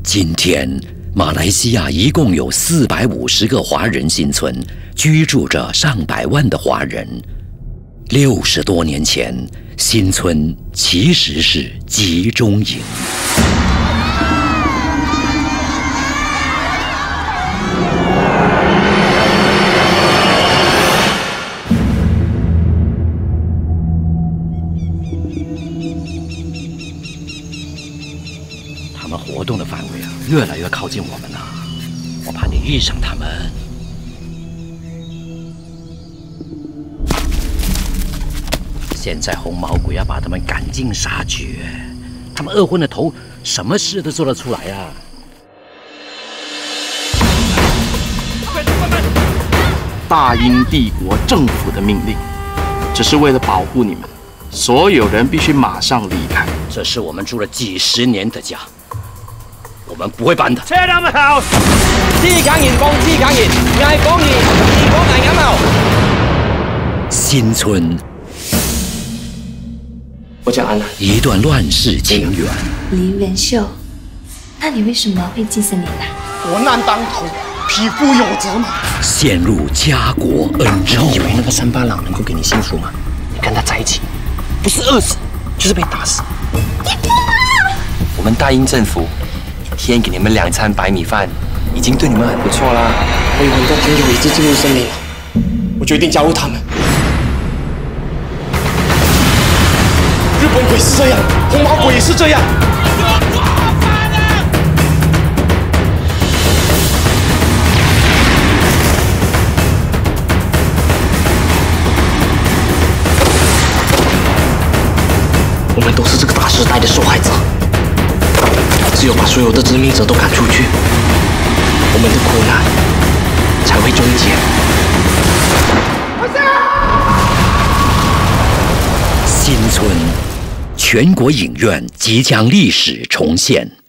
今天，马来西亚一共有450个华人新村，居住着上百万的华人。60多年前，新村其实是集中营。他们活动的范围越来越靠近我们了，我怕你遇上他们。现在红毛鬼要把他们赶尽杀绝，他们二婚的头什么事都做得出来啊！ 大英帝国政府的命令，只是为了保护你们，所有人必须马上离开。 这是我们住了几10年的家，我们不会搬的。 車站後，資簡言講資簡言，嗌講言，義講嗌啱後。 新村。 我叫安南， 一段乱世情缘。 林元秀，那你为什么会寄生你呢？ 国难当头，匹夫有责嘛。 陷入家国恩仇。 你以为那个3·8郎能够给你幸福吗？你跟他在一起，不是饿死，就是被打死。我们大英政府一天给你们2餐白米饭，已经对你们很不错啦。 我有很多朋友已经进入森林了，我决定加入他们。 日本鬼是这样，红毛鬼也是这样。我们都是这个大时代的受害者，只有把所有的殖民者都赶出去，我们的苦难才会终结。 新村，全国影院即将历史重现。